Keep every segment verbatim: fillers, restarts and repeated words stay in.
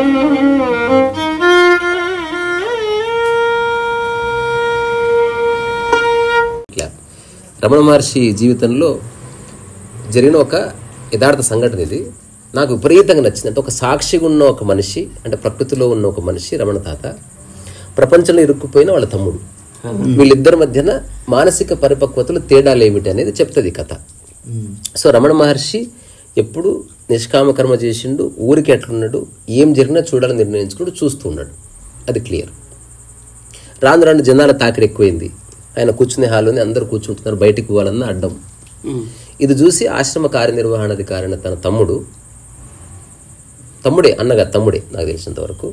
రమణ మహర్షి జీవితంలో జరిగిన ఒక యథార్థ సంఘటన ఇది. నాకు విపరీతంగా నచ్చింది. అంటే ఒక సాక్షిగా ఉన్న ఒక మనిషి, అంటే ప్రకృతిలో ఉన్న ఒక మనిషి రమణ తాత, ప్రపంచంలో ఇరుక్కుపోయిన వాళ్ళ తమ్ముడు, వీళ్ళిద్దరి మధ్యన మానసిక పరిపక్వతలు తేడాలు ఏమిటి అనేది చెప్తుంది కథ. సో రమణ మహర్షి ఎప్పుడు నిష్కామ కర్మ చేసిండు, ఊరికి ఎట్లున్నాడు, ఏం జరిగినా చూడాలని నిర్ణయించుకుంటూ చూస్తూ ఉన్నాడు. అది క్లియర్. రాను రాను జనాల తాకిడి ఎక్కువైంది. ఆయన కూర్చునే హాల్లోనే అందరూ కూర్చుంటున్నారు, బయటికి పోవాలన్న అడ్డం. ఇది చూసి ఆశ్రమ కార్యనిర్వహణాధికారి అయిన తన తమ్ముడు, తమ్ముడే అన్నగా తమ్ముడే నాకు తెలిసినంత వరకు,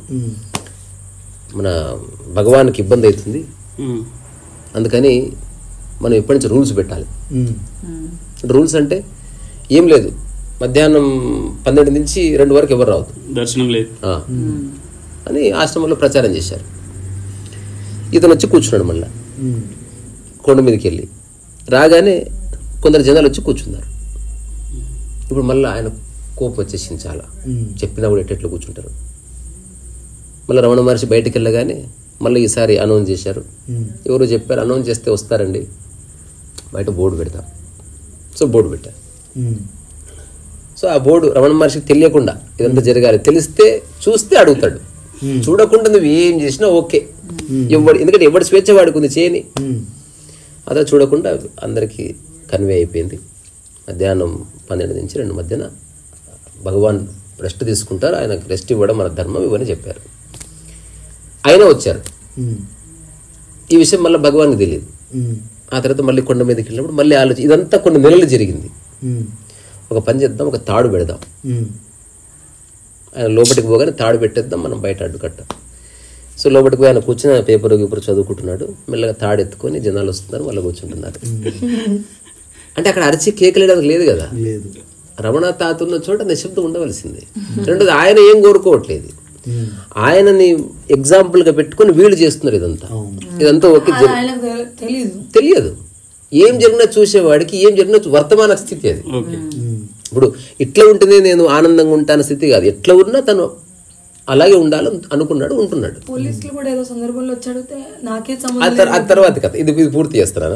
మన భగవాన్కి ఇబ్బంది అవుతుంది, అందుకని మనం ఇప్పటి నుంచి రూల్స్ పెట్టాలి. రూల్స్ అంటే ఏం లేదు, మధ్యాహ్నం పన్నెండు నుంచి రెండు వరకు ఎవరు రావద్దు, దర్శనం లేదు అని ఆశ్రమంలో ప్రచారం చేశారు. ఇతను వచ్చి కూర్చున్నాడు. మళ్ళీ కొండ మీదకి వెళ్ళి రాగానే కొందరు జనాలు వచ్చి కూర్చున్నారు. ఇప్పుడు మళ్ళీ ఆయన కోపం వచ్చేసింది చాలా. చెప్పినా కూడా ఎట్టెట్లు కూర్చుంటారు. మళ్ళీ రమణ మహర్షి బయటికి వెళ్ళగానే మళ్ళీ ఈసారి అనౌన్స్ చేశారు. ఎవరు చెప్పారు, అనౌన్స్ చేస్తే వస్తారండి, బయట బోర్డు పెడతాం. సో బోర్డు పెట్టారు. సో ఆ బోర్డు రమణ మహర్షికి తెలియకుండా ఇదంతా జరగాలి, తెలిస్తే చూస్తే అడుగుతాడు, చూడకుండా నువ్వు ఏం చేసినా ఓకే. ఎవడు, ఎందుకంటే ఎవడు స్వేచ్ఛ వాడుకుంది చేయని. అదే చూడకుండా అందరికీ కన్వే అయిపోయింది. మధ్యాహ్నం పన్నెండు నుంచి రెండు మధ్యన భగవాన్ రెస్ట్ తీసుకుంటారు, ఆయనకు రెస్ట్ ఇవ్వడం మన ధర్మం ఇవన్నీ చెప్పారు. ఆయన వచ్చారు. ఈ విషయం మళ్ళీ భగవాన్కి తెలియదు. ఆ తర్వాత మళ్ళీ కొండ మీదకి వెళ్ళినప్పుడు మళ్ళీ ఆలోచన, ఇదంతా కొన్ని నెలలు జరిగింది. ఒక పని చేద్దాం, ఒక తాడు పెడదాం, ఆయన లోపలికి పోగానే తాడు పెట్టేద్దాం, మనం బయట అడ్డుకట్ట. సో లోపలికి పోయి ఆయన కూర్చొని పేపర్ గీపర్ చదువుకుంటున్నాడు. మెల్లగా తాడు ఎత్తుకొని జనాలు వస్తున్నారు, వాళ్ళు కూర్చుంటున్నారు. అంటే అక్కడ అరిచి కేకలేయడానికి లేదు కదా. రమణ తాత ఉన్న చోట నిశ్శబ్దం ఉండవలసింది. రెండోది ఆయన ఏం కోరుకోవట్లేదు, ఆయనని ఎగ్జాంపుల్ గా పెట్టుకుని వీళ్ళు చేస్తున్నారు ఇదంతా. ఇదంతా ఓకే, తెలియదు. ఏం జరిగినా చూసేవాడికి ఏం జరిగినా వర్తమాన స్థితి అది. ఇప్పుడు ఇట్లా ఉంటేనే నేను ఆనందంగా ఉంటాన స్థితి కాదు, ఎట్లా ఉన్నా తను అలాగే ఉండాలని అనుకున్నాడు, ఉంటున్నాడు. పోలీసులు కూడా ఏదో సందర్భంలో వచ్చి అడిగితే నాకే ఆ తర్వాత కథ ఇది ఇది పూర్తి చేస్తారా.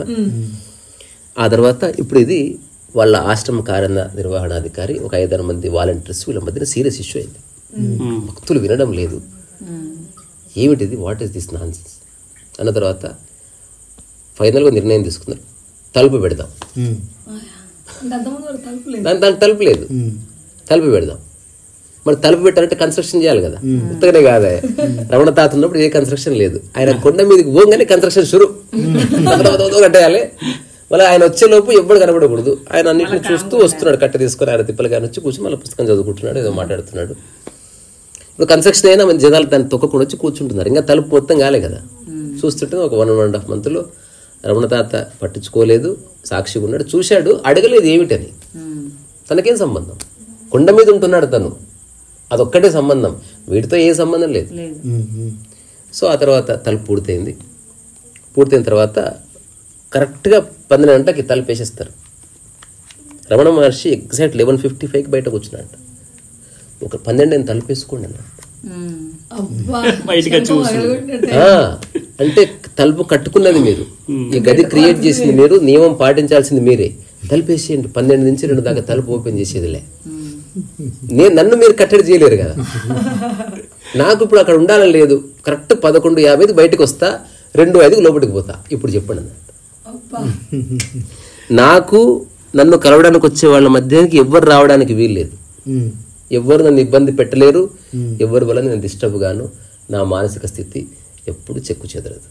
ఆ తర్వాత ఇప్పుడు ఇది వాళ్ళ ఆశ్రమ కార్య నిర్వహణాధికారి, ఒక ఐదారు మంది వాలంటీర్స్, వీళ్ళ మధ్యన సీరియస్ ఇష్యూ అయింది. భక్తులు వినడం లేదు, ఏమిటిది, వాట్ ఈస్ దిస్ నాన్సెన్స్ అన్న తర్వాత ఫైనల్గా నిర్ణయం తీసుకున్నారు, తలుపు పెడదాం. దాని దానికి తలుపు లేదు, తలుపు పెడదాం. మరి తలుపు పెట్టాలంటే కన్స్ట్రక్షన్ చేయాలి కదా, ఉత్తగానే కాదా. రమణ తాత ఉన్నప్పుడు ఏ కన్స్ట్రక్షన్ లేదు. ఆయన కొండ మీదకి పోగానే కన్స్ట్రక్షన్ షురు కట్టేయాలి. మళ్ళీ ఆయన వచ్చేలోపు ఎవ్వడు కనబడకూడదు. ఆయన అన్నింటిని చూస్తూ వస్తున్నాడు, కట్ట తీసుకొని ఆయన తిప్పలు కానీ వచ్చి కూర్చొని మళ్ళీ పుస్తకం చదువుకుంటున్నాడు, ఏదో మాట్లాడుతున్నాడు. ఇప్పుడు కన్స్ట్రక్షన్ అయినా మన జనాలు దాన్ని తొక్కకుండా వచ్చి కూర్చుంటున్నారు. ఇంకా తలుపు మొత్తం కాలే కదా. చూస్తుంటే ఒక వన్ వన్ అండ్ హాఫ్ మంత్లో రమణ తాత పట్టించుకోలేదు, సాక్షిగా ఉన్నాడు, చూశాడు, అడగలేదు ఏమిటని. తనకేం సంబంధం, కొండ మీద ఉంటున్నాడు తను, అదొక్కటే సంబంధం, వీటితో ఏ సంబంధం లేదు. సో ఆ తర్వాత తలుపు పూర్తయింది. పూర్తయిన తర్వాత కరెక్ట్గా పన్నెండు గంటలకి తలుపు వేసేస్తారు. Ramana Maharshi exact eleven fifty ఫైవ్కి బయట కూర్చున్నాడు. ఒక పన్నెండు నేను తలుపు వేసుకోండి అన్నాడు. అంటే తలుపు కట్టుకున్నది మీరు, ఈ గది క్రియేట్ చేసింది మీరు, నియమం పాటించాల్సింది మీరే. తలుపు వేసేయండి, పన్నెండు నుంచి రెండు దాకా తలుపు ఓపెన్ చేసేదిలే. నేను నన్ను మీరు కట్టడి చేయలేరు కదా. నాకు ఇప్పుడు అక్కడ ఉండాలని లేదు. కరెక్ట్ పదకొండు యాభైకి బయటకు వస్తా, రెండు ఐదుకు లోపలికి పోతా. ఇప్పుడు చెప్పండి అన్నట్టు. నాకు నన్ను కలవడానికి వచ్చే వాళ్ళ మధ్యానికి ఎవ్వరు రావడానికి వీల్లేదు, ఎవ్వరు నన్ను ఇబ్బంది పెట్టలేరు, ఎవరి వల్ల నేను డిస్టర్బ్ గాను. నా మానసిక స్థితి ఎప్పుడు చెక్కు చెదరదు.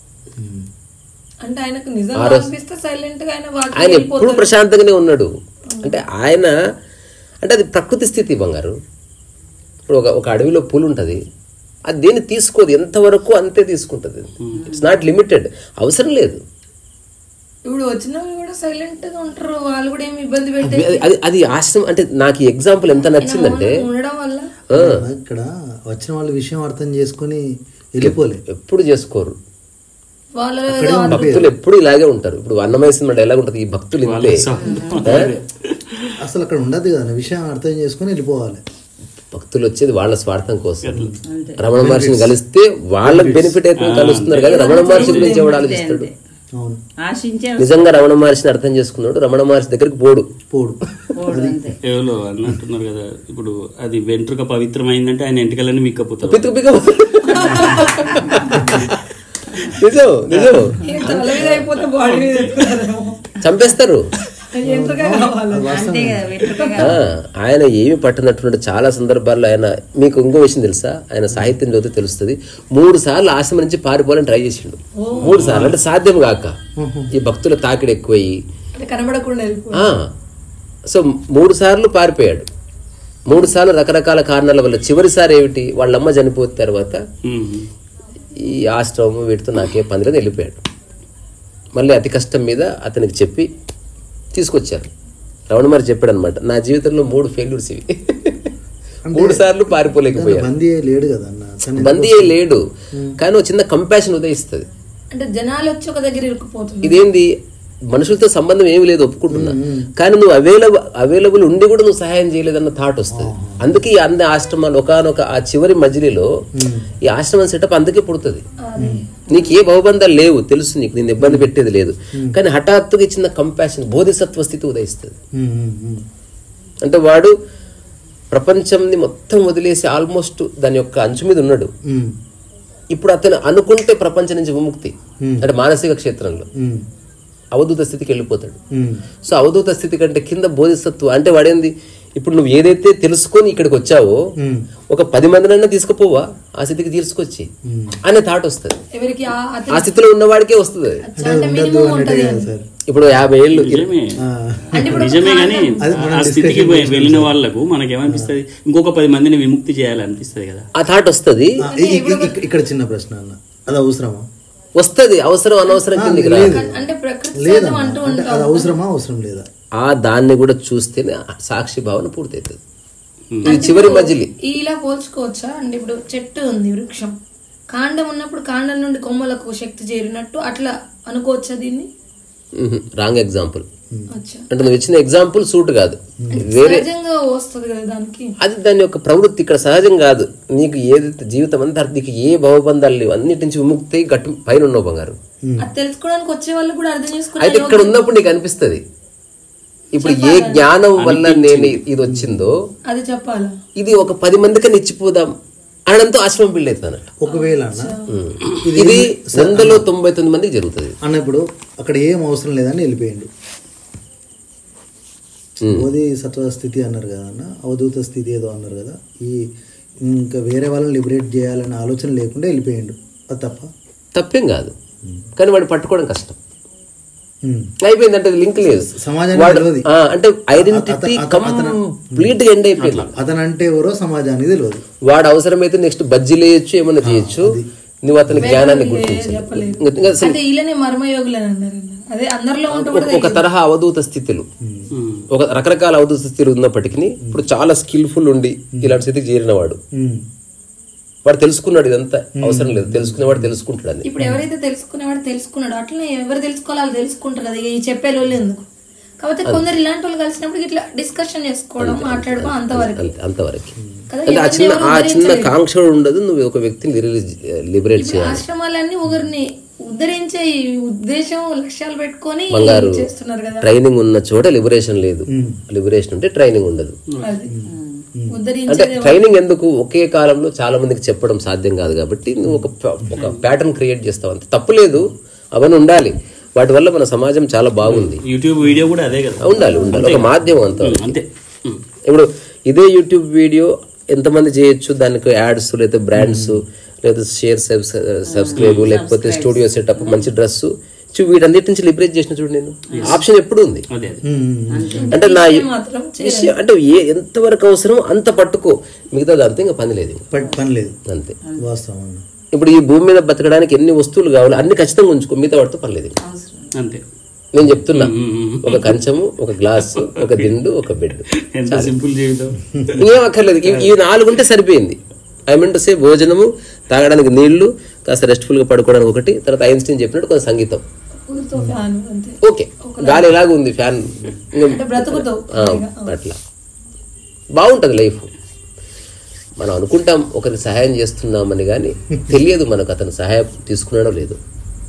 ఆయన ఎప్పుడు ప్రశాంతంగానే ఉన్నాడు. అంటే ఆయన అంటే అది ప్రకృతి స్థితి బంగారు. ఇప్పుడు ఒక ఒక అడవిలో పూలు ఉంటుంది, అది దేన్ని తీసుకోదు, ఎంతవరకు అంతే తీసుకుంటుంది. ఇట్స్ నాట్ లిమిటెడ్, అవసరం లేదు. ఇప్పుడు వచ్చిన వాళ్ళు కూడా సైలెంట్ గా ఉంటారు, వాళ్ళు కూడా ఏమి ఇబ్బంది పెట్టే. అది అది ఆశ్రమం. అంటే నాకు ఈ ఎగ్జాంపుల్ ఎంత నచ్చిందంటే, ఇక్కడ వచ్చిన వాళ్ళ విషయం అర్థం చేసుకుని వెళ్ళిపోలే, ఎప్పుడు చేసుకోరు. భక్తులు ఎప్పుడు ఇలాగే ఉంటారు. ఇప్పుడు అన్నమయ్య సినిమా డైలాగ్ ఉంటుంది, ఈ భక్తులు ఇంతే. అసలు అక్కడ ఉండదు కదా, విషయం అర్థం చేసుకుని వెళ్ళిపోవాలి. భక్తులు భక్తులు వచ్చేది వాళ్ళ స్వార్థం కోసం. రమణ మహర్షిని కలిస్తే వాళ్ళకి బెనిఫిట్ అయితే కలుస్తున్నారు కానీ రమణ మహర్షి గురించి ఎవడు ఆలోచిస్తాడు? నిజంగా రమణ మహర్షిని అర్థం చేసుకున్నాడు రమణ మహర్షి దగ్గరికి పోడు పోడు ఎవరో అన్నట్టున్నారు కదా, ఇప్పుడు అది వెంట్రుక పవిత్రమైందంటే ఆయన ఎంటికలన్నీ మిక్కపోతారు. నిజం నిజం చంపేస్తారు. ఆయన ఏమి పట్టినటువంటి చాలా సందర్భాల్లో ఆయన, మీకు ఇంకో విషయం తెలుసా, ఆయన సాహిత్యం చదివితే తెలుస్తుంది, మూడు సార్లు ఆశ్రమం నుంచి పారిపోవాలని ట్రై చేసిండు. మూడు సార్లు అంటే సాధ్యం కాక ఈ భక్తుల తాకిడి ఎక్కువయ్యి కనబడకుండా. సో మూడు సార్లు పారిపోయాడు. మూడు సార్లు రకరకాల కారణాల వల్ల. చివరిసారి ఏమిటి, వాళ్ళమ్మ చనిపోయిన తర్వాత ఈ ఆశ్రమం వీటితో నాకే పని లేదు వెళ్ళిపోయాడు. మళ్ళీ అతి కష్టం మీద అతనికి చెప్పి తీసుకొచ్చారు. రమణ మహర్షి చెప్పాడు అనమాట, నా జీవితంలో మూడు ఫెయిల్యూర్స్ ఇవి, మూడు సార్లు పారిపోలేకపోయాడు. బందీ లేడు కానీ ఒక చిన్న కంపాషన్ ఉదయిస్తుంది. అంటే జనాలు వచ్చి ఒక దగ్గర ఇరుక్కుపోతుంది. ఇదేంది, మనుషులతో సంబంధం ఏమి లేదు ఒప్పుకుంటున్నా, కానీ నువ్వు అవైలబుల్ అవైలబుల్ ఉండి కూడా నువ్వు సహాయం చేయలేదన్న థాట్ వస్తుంది. అందుకే ఈ అన్ని ఆశ్రమాలు ఒకనొక ఆ చివరి మజిలీలో ఈ ఆశ్రమం సెటప్ అందుకే పుడుతుంది. నీకు ఏ భవబంధాలు లేవు తెలుసు, నీకు నేను ఇబ్బంది పెట్టేది లేదు, కానీ హఠాత్తుగా ఇచ్చిన కంపాషన్ బోధిసత్వ స్థితి ఉదయిస్తుంది. అంటే వాడు ప్రపంచంని మొత్తం వదిలేసి ఆల్మోస్ట్ దాని యొక్క అంచు మీద ఉన్నాడు. ఇప్పుడు అతను అనుకుంటే ప్రపంచం నుంచి విముక్తి అంటే మానసిక క్షేత్రంలో అవధూత స్థితికి వెళ్ళిపోతాడు. సో అవధూత స్థితి కంటే కింద బోధిసత్వం అంటే వాడేంది, ఇప్పుడు నువ్వు ఏదైతే తెలుసుకొని ఇక్కడికి వచ్చావో ఒక పది మందినైనా తీసుకుపోవా ఆ స్థితికి తీసుకొచ్చి అనే థాట్ వస్తుంది. ఆ స్థితిలో ఉన్నవాడికే వస్తుంది. ఇప్పుడు యాభై ఏళ్ళు నిజమే కానీ ఆ స్థితికి వెళ్ళిన వాళ్ళకు మనకేమనిపిస్తుంది, ఇంకొక పది మందిని విముక్తి చేయాలనిపిస్తుంది కదా, ఆ థాట్ వస్తుంది. ఇక్కడ చిన్న ప్రశ్న అన్న, అది అవసరమా? వస్తుంది, అవసరం అనవసరం కిందికి రాదు. అది అవసరమా అవసరం లేదా ఆ దాన్ని కూడా చూస్తేనే సాక్షి భావన పూర్తవుతుంది. ఇది చివరి మధ్యలి ఇలా పోల్చుకోవచ్చా అంటే, ఇప్పుడు చెట్టు ఉంది, వృక్షం కాండం ఉన్నప్పుడు కాండం నుండి కొమ్మలకు శక్తి చేరినట్టు అట్లా అనుకోవచ్చా దీన్ని? Wrong example. అంటే నువ్వు ఇచ్చిన ఎగ్జాంపుల్ సూట్ కాదు, వేరే అది దాని యొక్క ప్రవృత్తి. ఇక్కడ సహజం కాదు. నీకు ఏదైతే జీవితం అంతా నీకు ఏ భవబంధాలు లేవు, అన్నిటి నుంచి విముక్తి గట్టు పైన ఉన్నావు బంగారు. తెలుసుకోవడానికి వచ్చే వాళ్ళు కూడా అర్థం చేసుకోవాలి. అయితే ఇక్కడ ఉన్నప్పుడు నీకు అనిపిస్తుంది, ఇప్పుడు ఏ జ్ఞానం వల్ల నేను ఇది వచ్చిందో అది చెప్పాలి, ఇది ఒక పది మందికని ఇచ్చిపోదాం అనడంతో ఆశ్రమం బిల్డ్ అవుతుంది. ఒకవేళ ఇది వందలో తొంభై తొమ్మిది మందికి జరుగుతుంది అన్న. ఇప్పుడు అక్కడ ఏం అవసరం లేదని వెళ్ళిపోయిండు. బోధి సత్వ స్థితి అన్నారు కదా అన్న, అవధూత స్థితి ఏదో అన్నారు కదా, ఈ ఇంకా వేరే వాళ్ళని లిబరేట్ చేయాలనే ఆలోచన లేకుండా వెళ్ళిపోయిండు, అది తప్ప? తప్పేం కాదు, కానీ వాడు పట్టుకోవడం కష్టం. అయిపోయింది అంటే లింక్ లేదు సమాజానికి. అంటే ఐడెంటిటీ కంప్లీట్ గా ఎండ్ అయిపోయింది. అతను అంటే ఎవరో సమాజానికి తెలియదు. వాడు అవసరమైతే నెక్స్ట్ బజ్జీ లేయచ్చు, ఏమన్నా చేయొచ్చు, నువ్వు అతని జ్ఞానాన్ని గుర్తించాలి. ఒక తరహా అవధూత స్థితులు, ఒక రకరకాల అవధూత స్థితులు ఉన్నప్పటికీ ఇప్పుడు చాలా స్కిల్ఫుల్ ఉండి ఇలాంటి స్థితికి చేరిన వాడు వాడు తెలుసుకున్నాడు ఇదంతా అవసరం లేదు, తెలుసుకునేవాడు తెలుసుకుంటాడు. అని ఇప్పుడు ఎవరైతే తెలుసుకునేవాడు తెలుసుకున్నాడు, అట్లనే ఎవరు తెలుసుకోవాలి తెలుసుకుంటారు కదా, ఈ చెప్పేలో ఎందుకు. కాబట్టి కొందరు ఇలాంటి వాళ్ళు కలిసినప్పుడు ఇట్లా డిస్కషన్ చేసుకోవడం, మాట్లాడుకోవడం అంతవరకు అంతవరకు అంటే ఆ చిన్న ఆ చిన్న కాంక్ష ఉండదు. నువ్వు ఒక వ్యక్తిని లిబరేట్ చేయాలి. ఆశ్రమాలన్నీ ఒకరిని ఉద్ధరించే ఉద్దేశం లక్ష్యాలు పెట్టుకొని చేస్తున్నారు కదా. ట్రైనింగ్ ఉన్న చోట లిబరేషన్ లేదు, లిబరేషన్ ఉంటే ట్రైనింగ్ ఉండదు. అంటే ట్రైనింగ్ ఎందుకు, ఒకే కాలంలో చాలా మందికి చెప్పడం సాధ్యం కాదు కాబట్టి నువ్వు ఒక ఒక ప్యాటర్న్ క్రియేట్ చేస్తావు, అంతే. తప్పులేదు, అవన్నీ ఉండాలి. వాటి వల్ల మన సమాజం చాలా బాగుంది. యూట్యూబ్ వీడియో కూడా అదే కదా, ఉండాలి ఉండాలి ఒక మాధ్యమం అంతే. ఇప్పుడు ఇదే యూట్యూబ్ వీడియో ఎంతమంది చేయొచ్చు, దానికి యాడ్స్ లేదా బ్రాండ్స్ లేదా షేర్ సబ్స్క్రైబ్ లేకపోతే స్టూడియో సెటప్ మంచి డ్రెస్ వీటన్నిటి నుంచి లిబరేట్ చేసిన చూడు నేను ఆప్షన్ ఎప్పుడు ఉంది. అంటే నా విషయం అంటే ఏ ఎంతవరకు అవసరం అంత పట్టుకో, మిగతాది అంతే ఇంకా పని లేదు పని లేదు అంతే. వాస్తవం. ఇప్పుడు ఈ భూమి మీద బతకడానికి ఎన్ని వస్తువులు కావాలి అన్ని ఖచ్చితంగా ఉంచుకో, మిగతా వాటితో పని లేదు అంతే. నేను చెప్తున్నా, ఒక కంచము, ఒక గ్లాసు, ఒక దిండు, ఒక బెడ్, ఇంకేం అక్కర్లేదు. ఈ నాలుగు ఉంటే సరిపోయింది. ఐ మీన్ టు సే భోజనము, తాగడానికి నీళ్లు, కాస్త రెస్ట్ఫుల్ గా పడుకోవడానికి ఒకటి, తర్వాత ఐన్స్టీన్ చెప్పినట్టు కొంత సంగీతం. ఓకే, గాలి ఎలాగ ఉంది, ఫ్యాన్, అట్లా బాగుంటది లైఫ్. మనం అనుకుంటాం ఒకరికి సహాయం చేస్తున్నామని, కానీ తెలియదు మనకు అతను సహాయం తీసుకున్నాడో లేదు.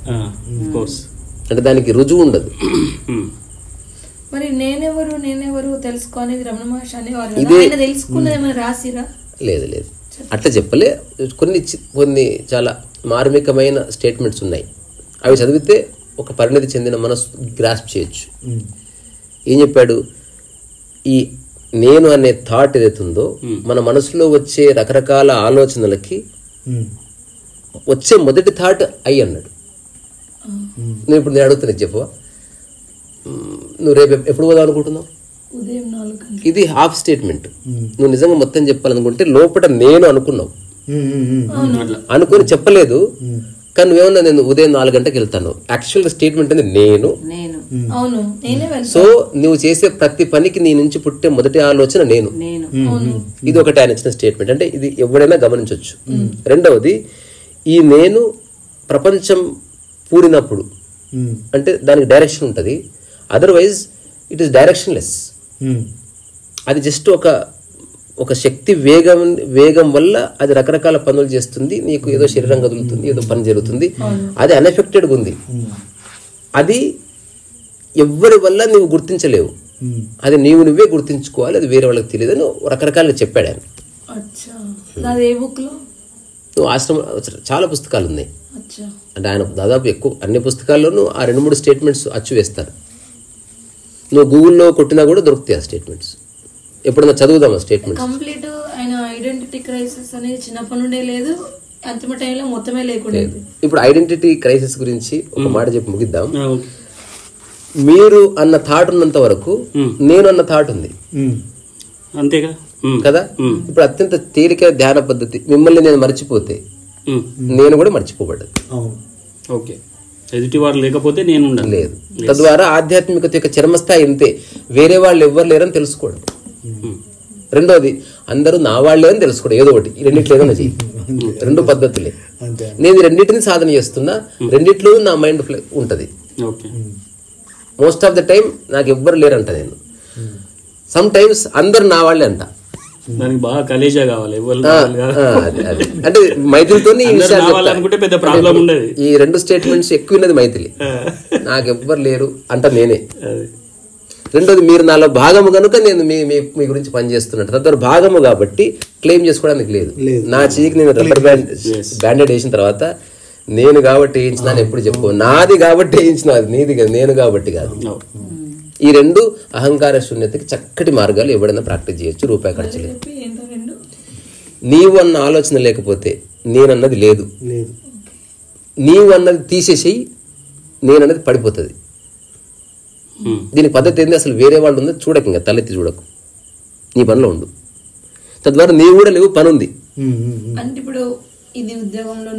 అంటే దానికి రుజువు ఉండదు. మరి నేనెవరు నేనెవరు తెలుసుకో అనేది రమణ మహర్షి అనేవారు. తెలుసుకున్నది రాసిరా? లేదు లేదు, అట్లా చెప్పలే. కొన్ని కొన్ని చాలా మార్మికమైన స్టేట్మెంట్స్ ఉన్నాయి. అవి చదివితే ఒక పరిణతి చెందిన మనసు గ్రాస్ప్ చేయొచ్చు. ఏం చెప్పాడు? ఈ నేను అనే థాట్ ఏదైతుందో మన మనసులో వచ్చే రకరకాల ఆలోచనలకి వచ్చే మొదటి థాట్ అయ్యి అన్నాడు. నేను ఇప్పుడు నేను అడుగుతున్నా, చెప్పవా నువ్వు రేపు ఎప్పుడు పోదాం అనుకుంటున్నావు? ఇది హాఫ్ స్టేట్మెంట్. నువ్వు నిజంగా మొత్తం చెప్పాలనుకుంటే లోపల నేను అనుకున్నావు, అనుకుని చెప్పలేదు. కానీ నువ్వేమన్నా నేను ఉదయం నాలుగు గంటలకు వెళ్తాను. యాక్చువల్గా స్టేట్మెంట్ అనేది నేను. సో నువ్వు చేసే ప్రతి పనికి నీ నుంచి పుట్టే మొదటి ఆలోచన నేను. ఇది ఒకటి ఆయన ఇచ్చిన స్టేట్మెంట్. అంటే ఇది ఎవడైనా గమనించవచ్చు. రెండవది, ఈ నేను ప్రపంచం పూరినప్పుడు అంటే దానికి డైరెక్షన్ ఉంటుంది. Otherwise it is directionless. అది జస్ట్ ఒక ఒక శక్తి వేగం వేగం వల్ల అది రకరకాల పనులు చేస్తుంది. నీకు ఏదో శరీరం కదులుతుంది, ఏదో పని జరుగుతుంది. అది అన్ఎఫెక్టెడ్గా ఉంది. అది ఎవరి వల్ల నువ్వు గుర్తించలేవు. అది నీవు నువ్వే గుర్తించుకోవాలి. అది వేరే వాళ్ళకి తెలియదు అని రకరకాలుగా చెప్పాడు ఆయన. నువ్వు ఆశ్రమం చాలా పుస్తకాలు ఉన్నాయి. అంటే ఆయన దాదాపు ఎక్కువ అన్ని పుస్తకాల్లోనూ ఆ రెండు మూడు స్టేట్మెంట్స్ అచ్చు వేస్తారు. నువ్వు గూగుల్లో కొట్టినా కూడా దొరుకుతాయి ఆ స్టేట్మెంట్స్. ఎప్పుడన్నా చదువుదాం ఆ స్టేట్మెంట్స్. కంప్లీట్ ఆయన ఐడెంటిటీ క్రైసిస్ అనేది చిన్నప్పటి నుండే లేదు, అంతిమ టైంలో మొత్తమే లేకుండా. ఇప్పుడు ఐడెంటిటీ క్రైసిస్ గురించి ఒక మాట చెప్పి ముగిద్దాం. మీరు అన్న థాట్ ఉన్నంత వరకు నేను అన్న థాట్ ఉంది, అంతేగా కదా? ఇప్పుడు అత్యంత తేలిక ధ్యాన పద్ధతి, మిమ్మల్ని నేను మర్చిపోతే నేను కూడా మర్చిపోబడ్డది. ఓకే, ఎదుటి వారు లేకపోతే నేను లేదు. తద్వారా ఆధ్యాత్మికత యొక్క చర్మస్థాయి ఇంతే. వేరే వాళ్ళు ఎవ్వరు లేరని తెలుసుకోవడం. రెండోది, అందరూ నా వాళ్ళే అని తెలుసుకోవడం. ఏదో ఒకటి రెండిట్లో ఏదైనా చెయ్యి. రెండు పద్ధతులే. నేను రెండింటిని సాధన చేస్తున్నా, రెండిట్లో నా మైండ్ ఉంటది. మోస్ట్ ఆఫ్ ద టైం నాకు ఎవ్వరు లేరంట నేను. సమ్ టైమ్స్ అందరు నా వాళ్ళే అంట. దానికి బాగా కలేజా కావాలి. అంటే మైథిలితో పెద్ద ప్రాబ్లం ఉండదు. ఈ రెండు స్టేట్మెంట్స్ ఎక్కువ ఉన్నది మైథిలి. నాకెవ్వరు లేరు అంట నేనే. రెండోది, మీరు నాలో భాగము కనుక నేను మీ మీ గురించి పనిచేస్తున్నట్టు. తద్వారా భాగము కాబట్టి క్లెయిమ్ చేసుకోవడానికి లేదు. నా చీకి నేను రబ్బర్ బ్యాండ్ బ్యాండెడ్ వేసిన తర్వాత నేను కాబట్టి వేయించిన అని ఎప్పుడు చెప్పు. నాది కాబట్టి వేయించిన, అది నీది కాదు, నేను కాబట్టి కాదు. ఈ రెండు అహంకార శూన్యతకి చక్కటి మార్గాలు ఎవడైనా ప్రాక్టీస్ చేయొచ్చు, రూపాయి ఖర్చు లేదు. నీవు అన్న ఆలోచన లేకపోతే నేనన్నది లేదు. నీవు అన్నది తీసేసేయి, నేనన్నది పడిపోతుంది. దీని పద్ధతి ఏంది? అసలు వేరే వాళ్ళు ఉందో చూడక, ఇంకా తలెత్తి చూడకు, నీ పనిలో ఉండు. తద్వారా నీవు కూడా లేవు, పని ఉంది. అంటే ఇప్పుడు ఇది ఉద్యోగంలో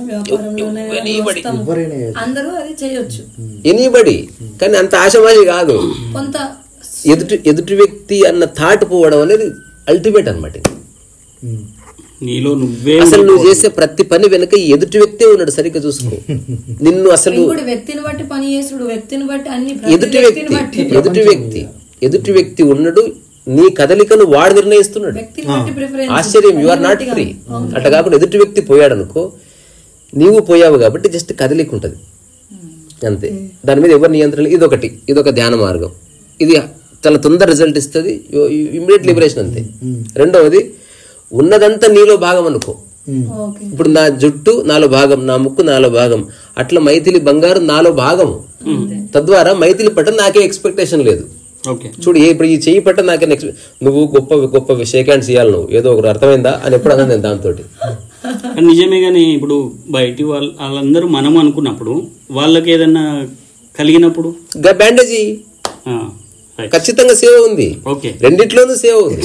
అందరూ అది చేయొచ్చు, ఎనీబడి. కానీ అంత ఆశమాషి కాదు. కొంత ఎదుటి ఎదుటి వ్యక్తి అన్న థాట్ పోవడం అనేది అల్టిమేట్ అనమాట. నీలో నువ్వే అసలు నువ్వు చేసే ప్రతి పని వెనక ఎదుటి వ్యక్తే ఉన్నాడు. సరిగ్గా చూసుకో. నిన్ను అసలు వ్యక్తిని బట్టి పని చేసుడు, వ్యక్తిని బట్టి అన్ని ఎదుటి వ్యక్తి ఎదుటి వ్యక్తి ఎదుటి వ్యక్తి ఉన్నాడు. నీ కదలికను వాడు నిర్ణయిస్తున్నాడు. ఆశ్చర్యం, యు ఆర్ నాట్ ఫ్రీ. అట్లా కాకుండా ఎదుటి వ్యక్తి పోయాడు అనుకో, నీవు పోయావు కాబట్టి జస్ట్ కదలిక ఉంటుంది అంతే. దాని మీద ఎవరు నియంత్రణ. ఇదొకటి, ఇదొక ధ్యాన మార్గం. ఇది చాలా తొందర రిజల్ట్ ఇస్తుంది, ఇమ్మీడియట్ లిబరేషన్ అంతే. రెండవది, ఉన్నదంతా నీలో భాగం అనుకో. ఇప్పుడు నా జుట్టు నాలో భాగం, నా ముక్కు నాలో భాగం. అట్లా మైథిలి బంగారు నాలో భాగము. తద్వారా మైథిలి పట్ల నాకే ఎక్స్పెక్టేషన్ లేదు. చూడు, ఇప్పుడు ఈ చెయ్యి పట్ట నాకే నువ్వు గొప్ప గొప్ప షేక్ హ్యాండ్స్ ఇవ్వాలి, నువ్వు ఏదో ఒకటి అర్థమైందా అని ఎప్పుడు అన్నా నేను దాంతో. నిజమే. కానీ ఇప్పుడు బయటి వాళ్ళు వాళ్ళందరూ మనం అనుకున్నప్పుడు వాళ్ళకి ఏదన్నా కలిగినప్పుడు బ్యాండేజ్ ఖచ్చితంగా సేవ ఉంది. రెండిట్లోనూ సేవ ఉంది.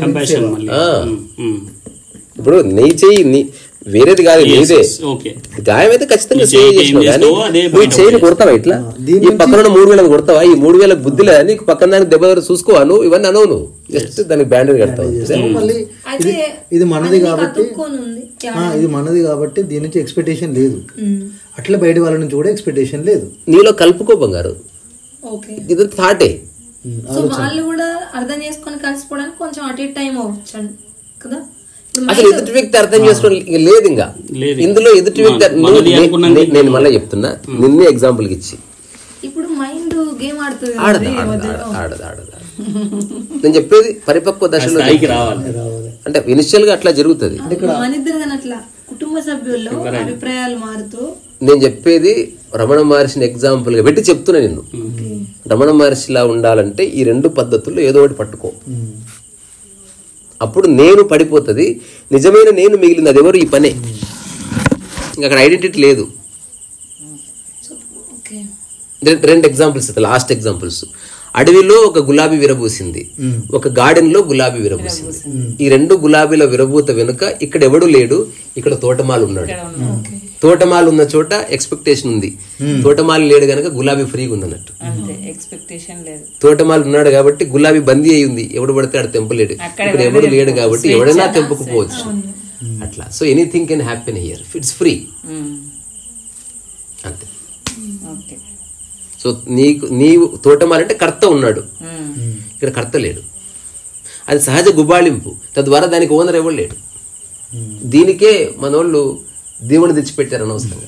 ఇప్పుడు నీ చెయ్యి నీ వేరేది కాదు, నీదే. గాయం అయితే ఖచ్చితంగా సేవ చేసినావు. కానీ నువ్వు చెయ్యిని కొడతావా? ఇట్లా ఈ పక్కన మూడు వేలకు కొడతావా? ఈ మూడు వేలకు బుద్ధి లేదా నీకు? పక్కన దానికి దెబ్బ దగ్గర చూసుకోవా నువ్వు? ఇవన్నీ అనవు. నువ్వు జస్ట్ దానికి బ్యాండేజ్ కడతావు. ఇది మనది కాబట్టి ఇది మనది కాబట్టి దీని నుంచి ఎక్స్పెక్టేషన్ లేదు. అట్లా బయట వాళ్ళ నుంచి కూడా ఎక్స్పెక్టేషన్ లేదు. నీలో కలుపుకో బంగారు. ఇది థాటే. సో వాళ్ళు కూడా అర్థం చేసుకొని కలిసిపోవడానికి కొంచెం అటు ఇటు టైం అవ్వచ్చు కదా. అసలు ఎదుటి వ్యక్తి అర్థం చేసుకోవడం ఇక లేదు. ఇంకా ఇందులో ఎదుటి వ్యక్తి నేను మళ్ళీ చెప్తున్నా, నిన్నే ఎగ్జాంపుల్ ఇచ్చి ఇప్పుడు మైండ్ గేమ్ ఆడుతుంది. ఆడదు ఆడదు ఆడదు నేను చెప్పేది పరిపక్వ దశలో అంటే ఇనిషియల్ గా అట్లా జరుగుతుంది. మన ఇద్దరు కానీ అట్లా కుటుంబ సభ్యుల్లో అభిప్రాయాలు మారుతూ నేను చెప్పేది రమణ మహర్షిని ఎగ్జాంపుల్ గా పెట్టి చెప్తున్నా. నిన్ను రమణ మహర్షిలా ఉండాలంటే ఈ రెండు పద్ధతుల్లో ఏదో ఒకటి పట్టుకో, అప్పుడు నేను పడిపోతుంది, నిజమైన నేను మిగిలింది. అది ఎవరు? ఈ పనే. ఇంకా అక్కడ ఐడెంటిటీ లేదు. రెండు ఎగ్జాంపుల్స్, లాస్ట్ ఎగ్జాంపుల్స్. అడవిలో ఒక గులాబీ విరబూసింది, ఒక గార్డెన్ లో గులాబీ విరబూసింది. ఈ రెండు గులాబీల విరబూత వెనుక ఇక్కడ ఎవడు లేడు, ఇక్కడ తోటమాలు ఉన్నాడు. తోటమాలు ఉన్న చోట ఎక్స్పెక్టేషన్ ఉంది, తోటమాలు లేడు గనక గులాబీ ఫ్రీగా ఉంది అన్నట్టు. తోటమాలు ఉన్నాడు కాబట్టి గులాబీ బందీ అయి ఉంది, ఎవడు పడితే ఆడ తెంపలేడు. ఇక్కడ ఎవడు లేడు కాబట్టి ఎవడైనా తెంపకపోవచ్చు. అట్లా. So anything can happen here, it's free అంతే. సో నీకు నీవు తోటమాలంటే కర్త ఉన్నాడు, ఇక్కడ కర్త లేడు. అది సహజ గుబాళింపు, తద్వారా దానికి ఓనర్ ఎవరు లేడు. దీనికే మనోళ్ళు దేవుని తెచ్చిపెట్టారు అనవసరంగా.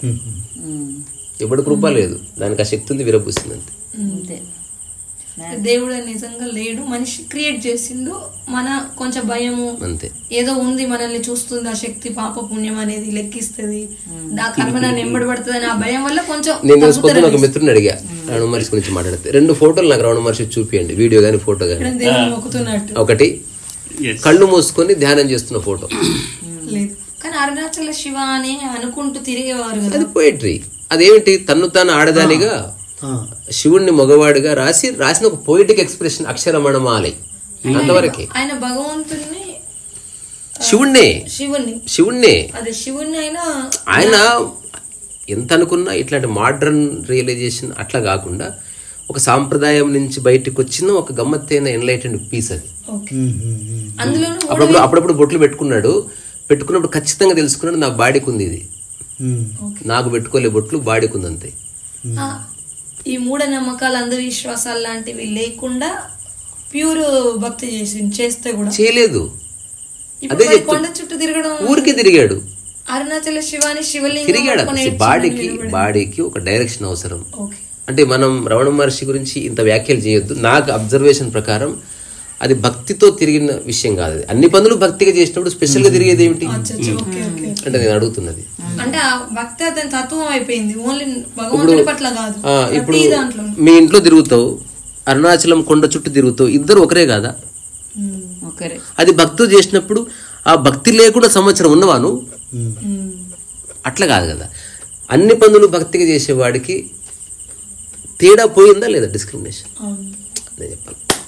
ఎవడి కృప లేదు, దానికి ఆ శక్తి ఉంది, విరబూసింది అంతే. దేవుడు నిజంగా లేడు, మనిషి క్రియేట్ చేసిండు. మన కొంచెం భయము అంతే, ఏదో ఉంది మనల్ని చూస్తుంది ఆ శక్తి, పాప పుణ్యం అనేది లెక్కిస్తుంది, ఆ కర్మ నన్ను ఎంబడి పడుతుంది అని ఆ భయం వల్ల కొంచెం. నేను పొద్దున ఒక మిత్రుని అడిగా రమణ మహర్షి గురించి మాట్లాడితే, రెండు ఫోటోలు నాకు రమణ మహర్షి చూపియండి, వీడియో గానీ ఫోటో గానీ. ఒకటి కళ్ళు మూసుకొని ధ్యానం చేస్తున్న ఫోటో లేదు, కానీ అరుణాచల శివ అని అనుకుంటూ తిరిగేవారు. అది పోయిట్రీ. అదేమిటి? తన్ను తాను ఆడదానిగా శివుణ్ణి మగవాడిగా రాసి రాసిన ఒక పోయిటిక్ ఎక్స్ప్రెషన్ అక్షరమణమాలై. అంతవరకే. ఆయన భగవంతుడిని శివుణ్ణే శివుణ్ణి శివుణ్ణే అదే శివుణ్ణి అయినా ఆయన ఎంత అనుకున్నా ఇట్లాంటి మోడర్న్ రియలైజేషన్ అట్లా కాకుండా ఒక సాంప్రదాయం నుంచి బయటకు వచ్చిన ఒక గమ్మత్తైన ఎన్లైటెండ్ పీస్ అది. అప్పుడప్పుడు అప్పుడప్పుడు బొట్లు పెట్టుకున్నాడు, పెట్టుకున్నప్పుడు ఖచ్చితంగా తెలుసుకున్నాడు నా బాడీకి ఉంది ఇది, నాకు పెట్టుకోలే బొట్లు, బాడీకి ఉంది అంతే. ఈ మూఢ నమ్మకాలు అంధవిశ్వాసాలు లాంటివి లేకుండా ప్యూర్ భక్తి చేసి చేస్తే కూడా చేయలేదు. అదే కొండ చుట్టూ తిరగడం, ఊరికి తిరిగాడు, అరుణాచల శివాని శివలింగం తిరిగాడు. బాడీకి బాడీకి ఒక డైరెక్షన్ అవసరం. అంటే మనం రమణ మహర్షి గురించి ఇంత వ్యాఖ్యలు చేయొద్దు. నాకు అబ్జర్వేషన్ ప్రకారం అది భక్తితో తిరిగిన విషయం కాదు. అన్ని పనులు భక్తిగా చేసినప్పుడు స్పెషల్ గా తిరిగేది ఏమిటి అంటే నేను అడుగుతున్నది. అంటే భక్తి అతని తత్వం అయిపోయింది, ఓన్లీ భగవంతుడి పట్ల కాదు. ఇప్పుడు మీ ఇంట్లో తిరుగుతావు, అరుణాచలం కొండ చుట్టూ తిరుగుతావు, ఇద్దరు ఒకరే కాదా? అది భక్తి చేసినప్పుడు ఆ భక్తి లేకుండా సంవత్సరం ఉన్నవాను అట్లా కాదు కదా. అన్ని పనులు భక్తిగా చేసేవాడికి తేడా పోయిందా లేదా? డిస్క్రిమినేషన్ నేను చెప్పాలి.